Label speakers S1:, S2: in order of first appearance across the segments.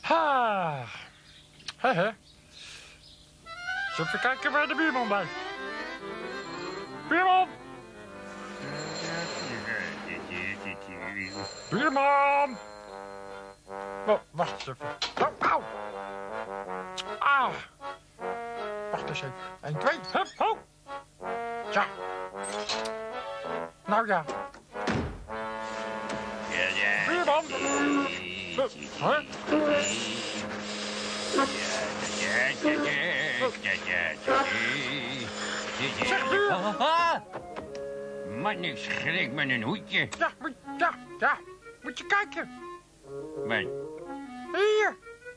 S1: Ha. He. Zullen we kijken waar de buurman blijft? Buurman! Buurman! Oh, wacht eens even. Oh, auw! Ah! Wacht eens even. 1, 2, hup, ho! Tja. Nou ja. Buurman! Huh? Zeg, buurman!
S2: Man, ik schrik met een hoedje.
S1: Ja. Moet je kijken.
S2: Wat?
S1: Hier.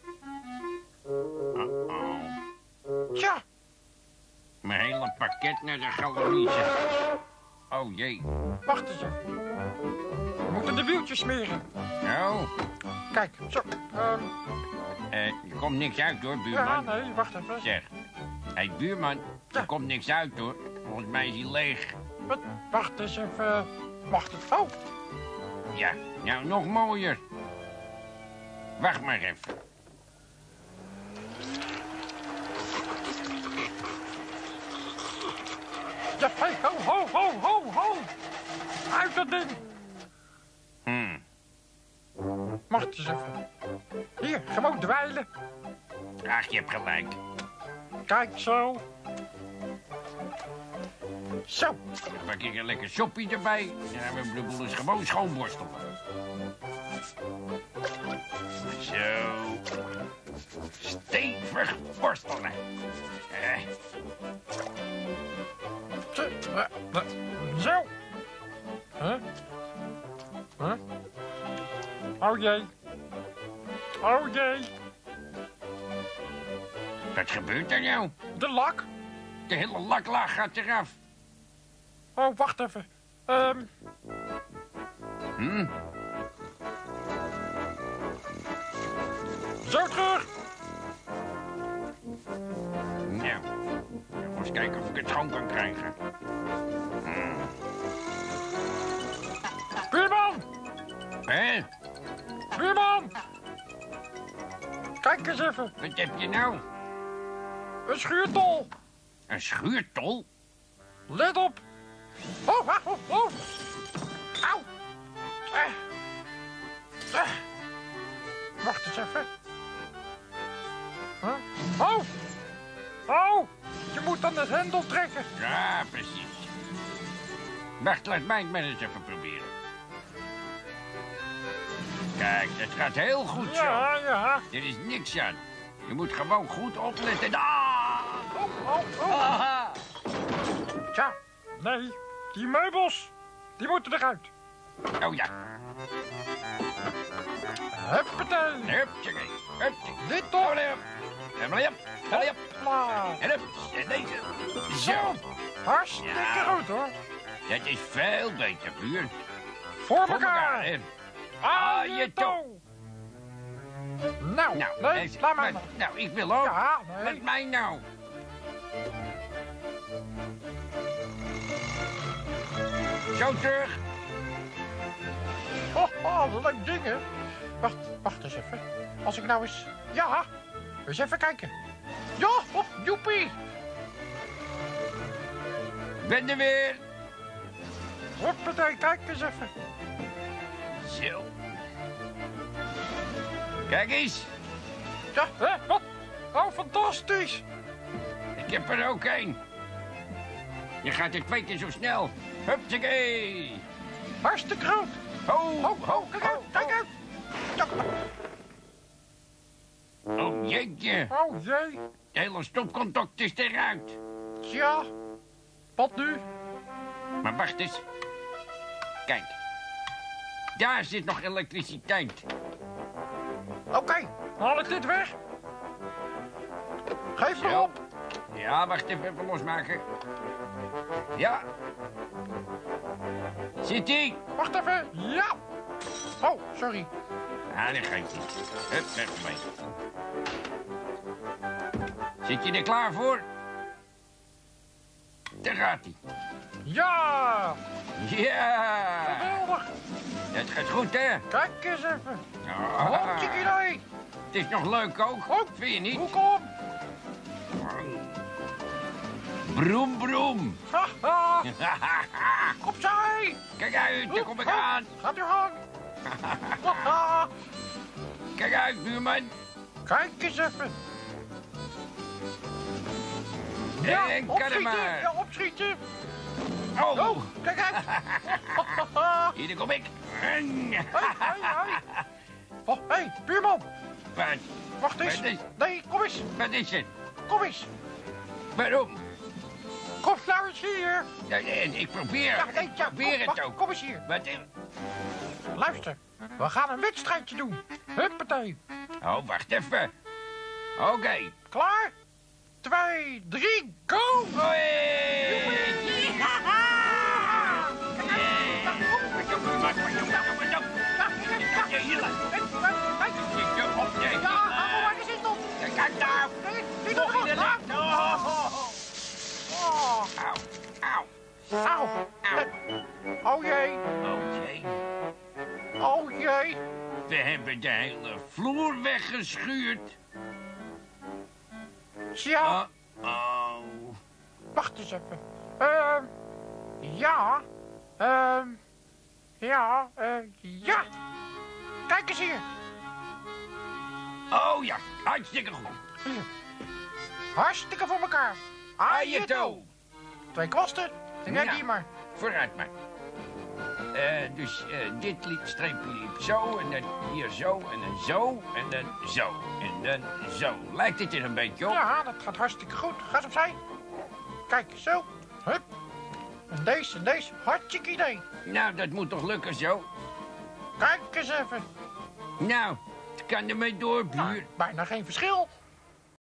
S1: Tja.
S2: Mijn hele pakket naar de galerie. Oh jee.
S1: Wacht eens even. We moeten de wieltjes smeren.
S2: Nou?
S1: Kijk, zo.
S2: Er komt niks uit hoor, buurman.
S1: Ja, nee, wacht even.
S2: Zeg. Hé, buurman. Er komt niks uit hoor. Volgens mij is hij leeg.
S1: Wat? Wacht eens even. Wacht eens. Oh.
S2: Ja, nou nog mooier. Wacht maar even.
S1: Ja, hey, ho. Uit dat ding. Wacht eens even. Hier, gewoon dweilen.
S2: Ach, je hebt gelijk.
S1: Kijk, zo. Zo.
S2: Dan pak ik een lekker soppie erbij. Dan hebben we de boel eens gewoon schoonborstelen. Zo. Stevig borstelen.
S1: Zo. Huh? Oh jee.
S2: Wat gebeurt er nou?
S1: De lak.
S2: De hele laklaag gaat eraf.
S1: Oh, wacht even. Zo terug.
S2: Nou, eens kijken of ik het schoon kan krijgen.
S1: Buurman!
S2: Hé?
S1: Buurman! Kijk eens even.
S2: Wat heb je nou?
S1: Een schuurtol.
S2: Een schuurtol?
S1: Let op. Oh. Auw. Wacht eens even. Huh? Oh. Je moet dan het hendel trekken.
S2: Ja, precies. Wacht, laat mij het maar eens even proberen. Kijk, het gaat heel goed zo.
S1: Ja.
S2: Er is niks aan. Je moet gewoon goed opletten. Ah!
S1: Oh.
S2: Aha!
S1: Tja, nee. Die meubels, die moeten eruit.
S2: Oh ja.
S1: Huppatee.
S2: Huptjee.
S1: Dit toch?
S2: Helemaal op.
S1: Hopla.
S2: En hup. En deze. Zo.
S1: Hartstikke goed, hoor.
S2: Dat is veel beter, buur.
S1: Voor
S2: Voor
S1: elkaar.
S2: hè.
S1: Aan je toe. Nou, nee, laat maar.
S2: Nou, ik wil ook.
S1: Ja, nee.
S2: Laat mij nou. Zo terug.
S1: Oh, leuk ding, hè? Wacht eens even. Als ik nou eens... Ja, eens even kijken. Ja, joepie.
S2: Ben er weer.
S1: Hoppatee, kijk eens even.
S2: Zo. Kijk eens.
S1: Ja, hè, wat? Oh, fantastisch.
S2: Ik heb er ook een. Je gaat er 2 keer zo snel. Hupsakee.
S1: Hartstikke groot.
S2: Ho,
S1: Kijk uit. Ja.
S2: Oh, jeetje.
S1: Oh, jee.
S2: De hele stopcontact is eruit.
S1: Tja, wat nu?
S2: Maar wacht eens. Kijk. Daar zit nog elektriciteit.
S1: Oké, haal ik dit weg. Geef me op.
S2: Ja, wacht even losmaken. Ja. Zit-ie?
S1: Wacht even. Ja. Oh, sorry.
S2: Ah, dat geeft niet. Hup, weg ermee. Zit je er klaar voor? Daar gaat hij.
S1: Ja.
S2: Ja.
S1: Geweldig.
S2: Het gaat goed, hè?
S1: Kijk eens even.
S2: Ah.
S1: Hoptje idee.
S2: Het is nog leuk ook,
S1: Oh,
S2: vind je niet?
S1: Hoe kom?
S2: Broem, broem.
S1: Haha, opzij!
S2: Kijk uit, daar kom ik aan.
S1: Gaat u gang. Haha,
S2: Kijk uit, buurman.
S1: kijk eens even.
S2: En kan er
S1: opschieten,
S2: maar.
S1: ja, opschieten.
S2: Oh,
S1: Oh, kijk uit. Haha.
S2: hier kom ik.
S1: Hoi. Oh, hé, buurman.
S2: Wat?
S1: Wacht eens.
S2: Wat is-
S1: Nee, kom eens.
S2: Wat is het?
S1: Kom eens.
S2: Waarom?
S1: Kom nou eens hier.
S2: Ja, ik probeer,
S1: Ja, nee,
S2: ik
S1: ja,
S2: probeer
S1: kom,
S2: het
S1: wacht,
S2: ook.
S1: Kom eens hier.
S2: Wat is...
S1: Luister, we gaan een wedstrijdje doen. Huppatee.
S2: Oh, wacht even. Oké.
S1: Klaar? 2, 3, go! Ja, hou maar eens in, Tom.
S2: Kijk daar.
S1: Nee, niet op de grond. Oh,
S2: Auw, auw,
S1: auw. Oh jee,
S2: oké.
S1: oh jee.
S2: We hebben de hele vloer weggeschuurd.
S1: Ja,
S2: Oh.
S1: wacht eens even. Ja, ja. Kijk eens hier.
S2: Oh ja, hartstikke goed.
S1: Hier. Hartstikke voor elkaar.
S2: Aan je toe.
S1: 2 kwasten. En kijk
S2: Ja.
S1: hier maar.
S2: Vooruit maar. Dus dit streepje liep zo, en dan hier zo, en dan zo, en dan zo, en dan zo. Lijkt het er een beetje op?
S1: Ja, dat gaat hartstikke goed. Ga eens opzij. Kijk, zo. Hup. En deze. Hartstikke idee.
S2: Nou, dat moet toch lukken zo?
S1: Kijk eens even.
S2: Nou, het kan ermee door, buur.
S1: Nou, bijna geen verschil.